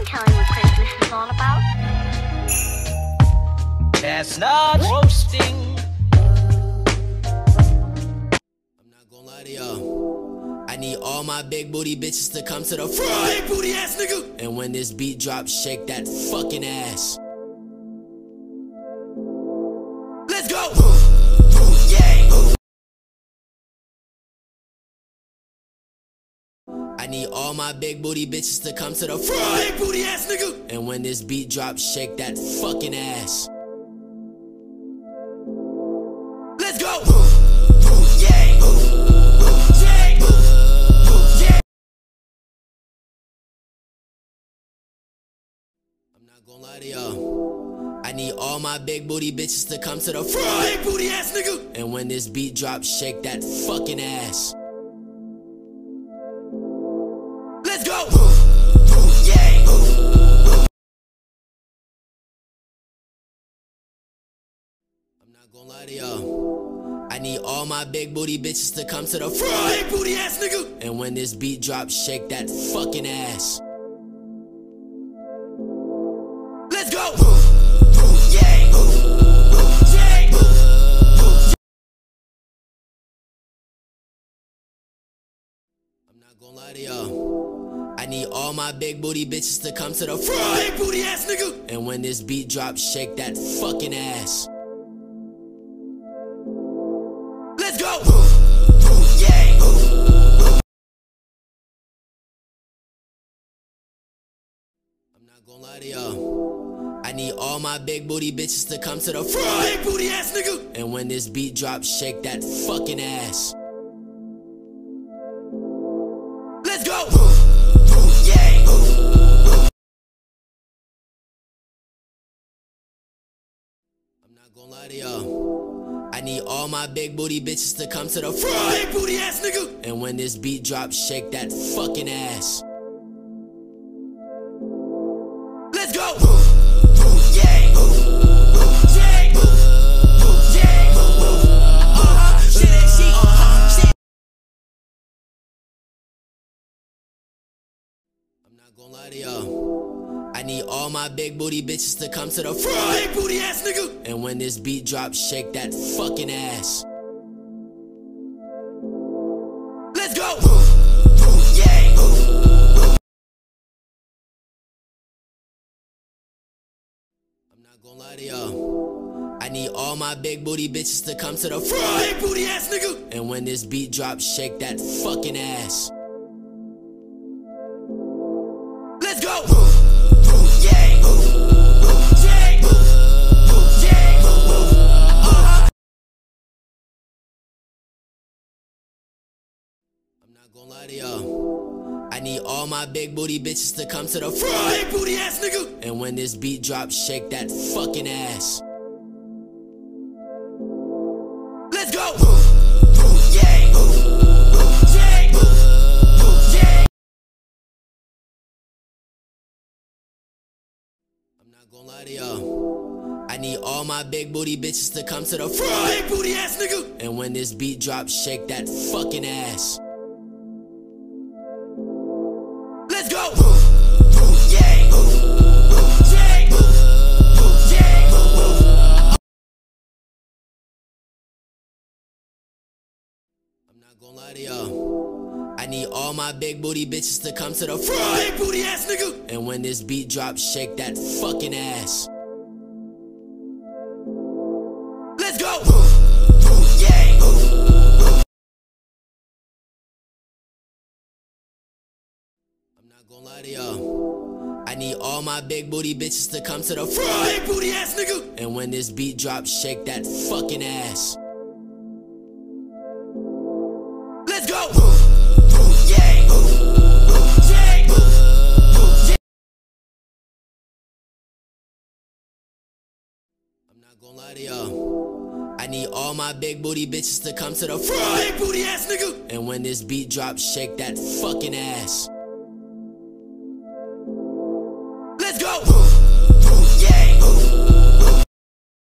tell you what Christmas is all about. Chestnut roasting. I'm not gonna lie to y'all. I need all my big booty bitches to come to the front. Hey, booty ass nigga. And when this beat drops, shake that fucking ass. Let's go. Yeah. I need all my big booty bitches to come to the front. Hey, booty ass nigga. And when this beat drops, shake that fucking ass. Let's go. Yeah. I'm not gonna lie to y'all. I need all my big booty bitches to come to the front. Hey, booty ass nigga. And when this beat drops, shake that fucking ass. Let's go. Yeah. I'm not gonna lie to y'all. I need all my big booty bitches to come to the front. Hey, booty ass nigga. And when this beat drops, shake that fucking ass. Let's go. Yeah. I'm not gonna lie to y'all. I need all my big booty bitches to come to the front. Hey, booty ass nigga. And when this beat drops, shake that fucking ass. Let's go. Yeah. I'm not gonna lie to y'all. I need all my big booty bitches to come to the front. Hey, booty ass nigga. And when this beat drops, shake that fucking ass. Let's go. Yeah. I'm not gonna lie to y'all. I need all my big booty bitches to come to the front. Hey, booty ass nigga. And when this beat drops, shake that fucking ass. Let's go. Yeah. I'm not gonna lie to y'all. I need all my big booty bitches to come to the front. Hey, booty ass nigga. And when this beat drops, shake that fucking ass. Let's go. Yeah. I'm not gonna lie to y'all. I need all my big booty bitches to come to the front. Hey, booty ass nigga. And when this beat drops, shake that fucking ass. Let's go. Yeah. I'm not gonna lie to y'all. I need all my big booty bitches to come to the front. Hey, booty ass nigga. And when this beat drops, shake that fucking ass. Let's go. Yeah. I'm not gonna lie to y'all. I need all my big booty bitches to come to the front. Hey, booty ass nigga. And when this beat drops, shake that fucking ass. Let's go. Yeah. I'm not gonna lie to y'all. I need all my big booty bitches to come to the front. Hey, booty ass nigga. And when this beat drops, shake that fucking ass. Let's go. Yeah. I'm not gonna lie to y'all. I need all my big booty bitches to come to the front. Hey, booty ass nigga. And when this beat drops, shake that fucking ass. Let's go. Yeah. I'm not gonna lie to y'all. I need all my big booty bitches to come to the front. Hey, booty ass nigga. And when this beat drops, shake that fucking ass. Let's go. Yeah.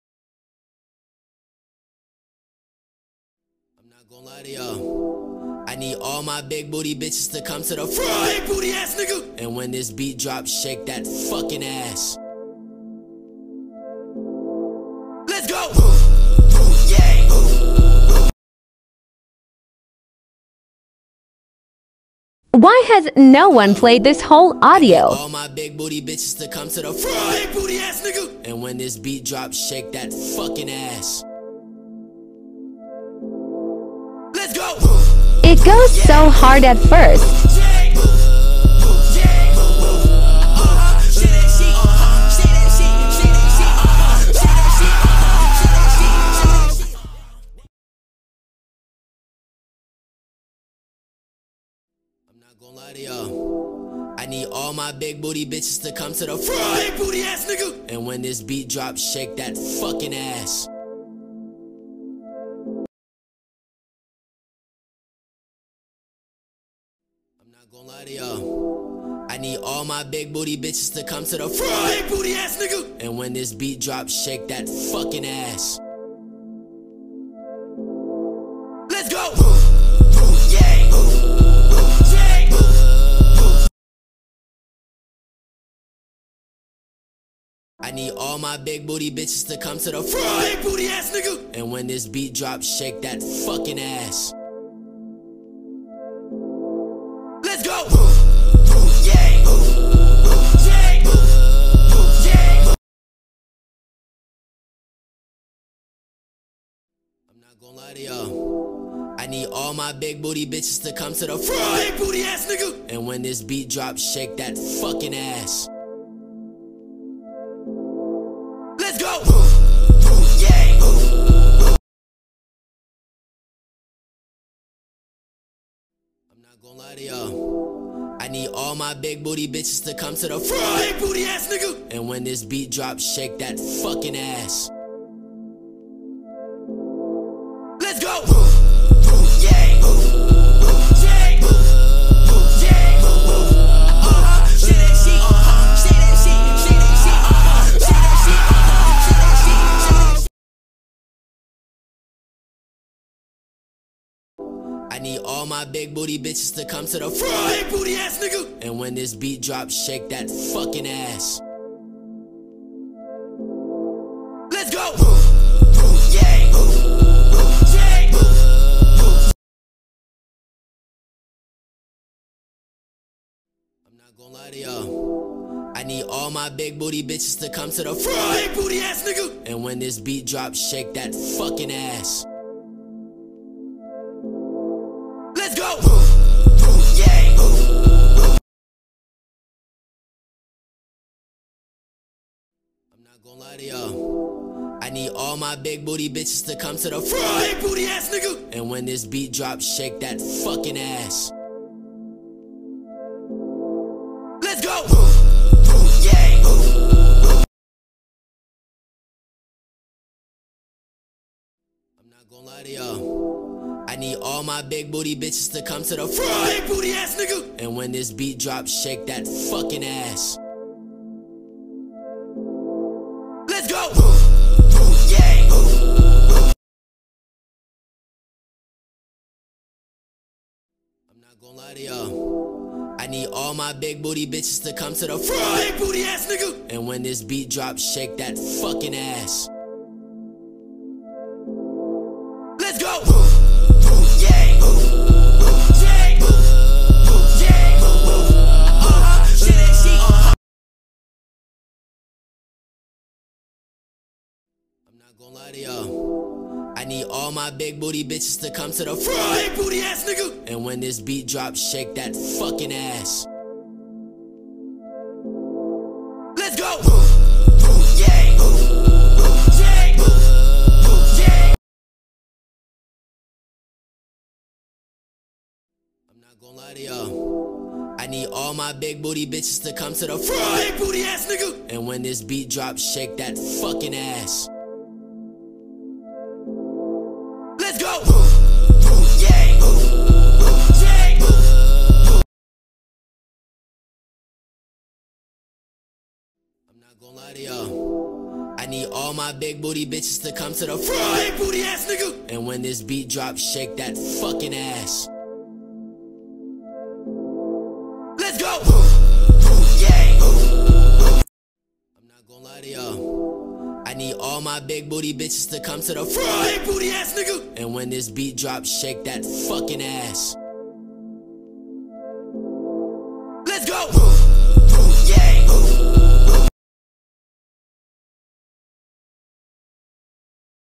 I'm not gonna lie to y'all. I need all my big booty bitches to come to the front. Big booty ass nigga. And when this beat drops, shake that fucking ass. Let's go. Yeah. Why has no one played this whole audio? All my big booty bitches to come to the front. Big booty ass nigga. And when this beat drops, shake that fucking ass. Let's go. It goes so hard at first. I'm not gonna lie to y'all. I need all my big booty bitches to come to the front. Big booty ass nigga. And when this beat drops, shake that fucking ass. I'm not gonna lie to y'all. I need all my big booty bitches to come to the front. Big booty ass nigga. And when this beat drops, shake that fucking ass. Let's go. Yeah. I need all my big booty bitches to come to the front. Big booty ass nigga. And when this beat drops, shake that fucking ass. Let's go. Yeah. I'm not gonna lie to y'all. I need all my big booty bitches to come to the front. Big booty ass nigga. And when this beat drops, shake that fucking ass. Let's go. Yeah. I'm not gonna lie to y'all. I need all my big booty bitches to come to the front. Big booty ass nigga. And when this beat drops, shake that fucking ass. Let's go. Yeah. I need all my big booty bitches to come to the front. Big booty ass nigga. And when this beat drops, shake that fucking ass. Let's go. Yeah. I'm not gonna lie to y'all. I need all my big booty bitches to come to the front. Big booty ass nigga. And when this beat drops, shake that fucking ass. Let's go. Yeah. I'm not gonna lie to y'all. I need all my big booty bitches to come to the front. Big booty ass nigga. And when this beat drops, shake that fucking ass. Let's go. Yeah. I'm not gonna lie to y'all. I need all my big booty bitches to come to the front. Big booty ass nigga. And when this beat drops, shake that fucking ass. Let's go. Yeah. I'm not gonna lie to y'all. I need all my big booty bitches to come to the front. Big booty ass nigga. And when this beat drops, shake that fucking ass. Let's go. Yeah. I'm not gonna lie to y'all. I need all my big booty bitches to come to the front. Big booty ass nigga. And when this beat drops, shake that fucking ass. Let's go. Yeah. I'm not gonna lie to y'all. I need all my big booty bitches to come to the front. Big booty ass nigga. And when this beat drops, shake that fucking ass. Let's go. Yeah. I'm not gonna lie to y'all. I need all my big booty bitches to come to the front. Big booty ass nigga. And when this beat drops, shake that fucking ass. need all my big booty bitches to come to the front. Big booty ass nigga. And when this beat drops, shake that fucking ass.